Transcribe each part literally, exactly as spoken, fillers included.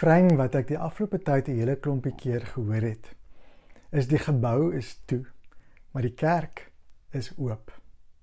refrein wat ek die afgelope tyd 'n hele klompie keer gehoor het, is die gebou is toe, maar die kerk is oop.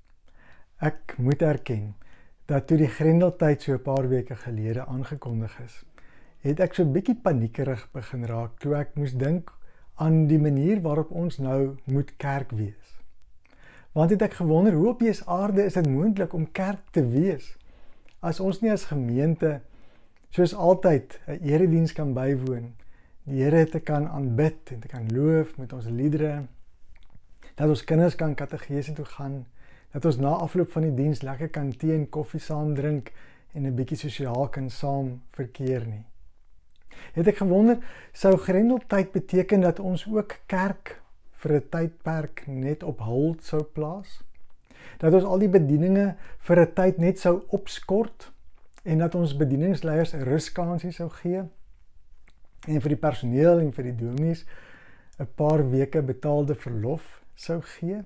Ek moet erken dat toe die Grendeltyd so 'n paar weke gelede aangekondig is, het ek so 'n bietjie paniekerig begin raak toe ek moes dink aan die manier waarop ons nou moet kerk wees. Want het ek gewonder, hoe op hierdie aarde is dit moontlik om kerk te wees, as ons nie as gemeente, soos altyd, 'n erediens kan bywoon, die Here te kan aanbid en te kan loof met ons liedere, dat ons kinders kan kategese toe gaan, dat ons na afloop van die diens lekker kan tee en koffie saam drink en 'n bietjie sosiaal kan saam verkeer nie. Het ek gewonder, sou Grendeltyd beteken dat ons ook kerk vir 'n tydperk net op hold sou plaas? Dat ons al die bedieninge vir 'n tyd net sou opskort en dat ons bedieningsleiers 'n ruskansie sou gee en vir die personeel en vir die dominees 'n paar weke betaalde verlof sou gee?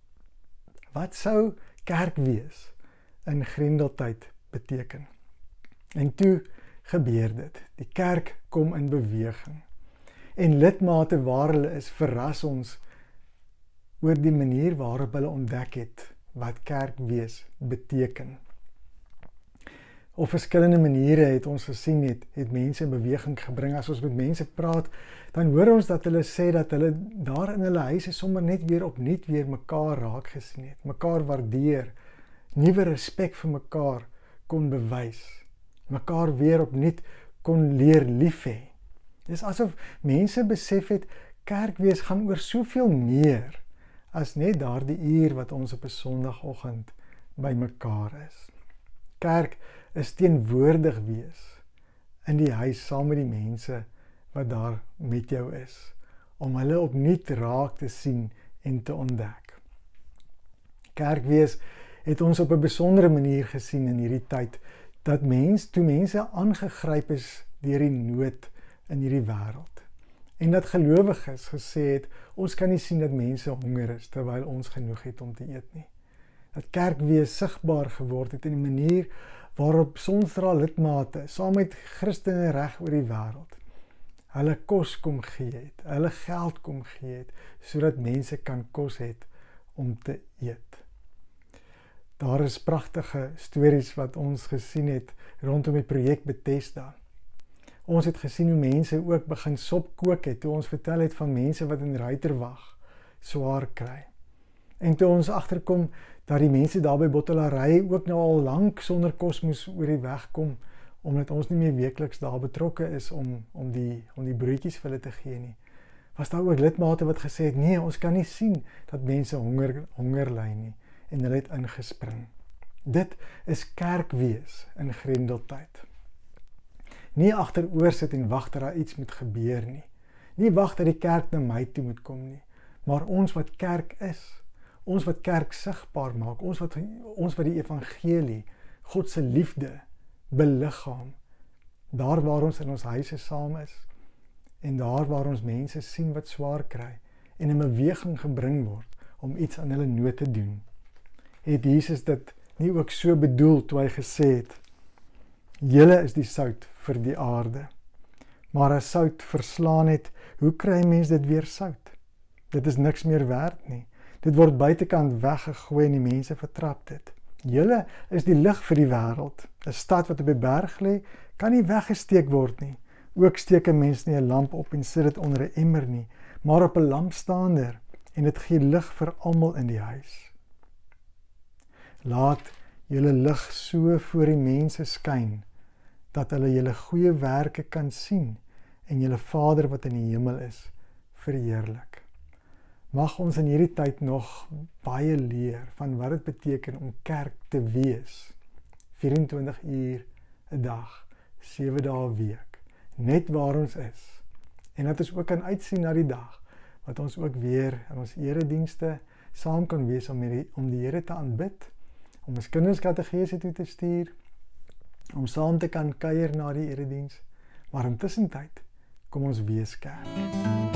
Wat sou kerk wees in Grendeltyd beteken? En toe gebeur dit. Die kerk kom in beweging. En lidmate waar hulle is, verras ons oor die manier waarop hulle ontdek het wat kerk wees beteken. Op verskillende maniere het ons gesien het, het mense in beweging gebring. As ons met mense praat, dan hoor ons dat hulle sê dat hulle daar in hulle huise sommer net weer opnuut weer mekaar raak gesien het, mekaar waardeer, nuwe respek vir mekaar kon bewys, mekaar weer opnuut kon leer lief hê. Dis asof mense besef het, kerk wees gaan oor soveel meer as net daardie uur wat ons op 'n Sondagoggend by mekaar is. Kerk is teenwoordig wees in die huis saam met die mense wat daar met jou is, om hulle opnuut raak te sien en te ontdek. Kerk wees het ons op 'n besondere manier gesien in hierdie tyd, dat mens, toe mense aangegryp is deur die nood in hierdie wêreld. En dat gelowiges gesê het, ons kan nie sien dat mense honger is, terwyl ons genoeg het om te eet nie. Dat kerk wees sigbaar geword het in die manier waarop Sonsdra lidmate, saam met Christene reg oor die wêreld, hulle kos kom gee het, hulle geld kom gee het, sodat mense kan kos het om te eet. Daar is pragtige stories wat ons gesien het rondom die projek Bethesda. Ons het gesien hoe mense ook begin sop kook het, toe ons vertel het van mense wat in Ruiterwag swaar kry. En toe ons agterkom dat die mense daar by Bottelary ook nou al lank sonder kos moes oor die weg kom, omdat ons nie meer weekliks daar betrokke is om, om, die, om die broodjies vir hulle te gee nie. Was daar ook lidmate wat gesê het, nee, ons kan nie sien dat mense honger, honger ly nie, en hulle het ingespring. Dit is kerk wees in Grendeltyd. Nie agteroor sit en wag dat daar iets moet gebeur nie. Nie wag dat die kerk na my toe moet kom nie. Maar ons wat kerk is, ons wat kerk sigbaar maak, ons wat, ons wat die evangelie, God se liefde, beliggaam, daar waar ons in ons huise saam is, en daar waar ons mense sien wat swaar kry, en in beweging gebring word, om iets aan hulle nood te doen. Het Jesus dit nie ook so bedoel, toe hy gesê het, julle is die sout vir die aarde, maar as sout verslaan het, hoe kry mens dit weer sout? Dit is niks meer werd nie. Dit word buitekant weggegooi en die mense vertrap dit. Julle is die lig vir die wêreld. 'n Stad wat op 'n berg lê, kan nie weggesteek word nie. Ook steek 'n mens nie 'n lamp op en sit dit onder 'n emmer nie, maar op 'n lampstaander, en dit gee lig vir almal in die huis. Laat julle lig so voor die mense skyn, dat hulle julle goeie werke kan sien en julle Vader wat in die hemel is, verheerlik. Mag ons in hierdie tyd nog baie leer van wat dit beteken om kerk te wees. vyf-en-twintig uur 'n dag, sewe dae 'n week, net waar ons is. En dat ons ook kan uitsien na die dag, wat ons ook weer in ons eredienste saam kan wees om die, om die Here te aanbid, om ons kinders kategese toe te stuur, om saam te kan kuier na die erediens, maar intussen tyd, kom ons wees kerk.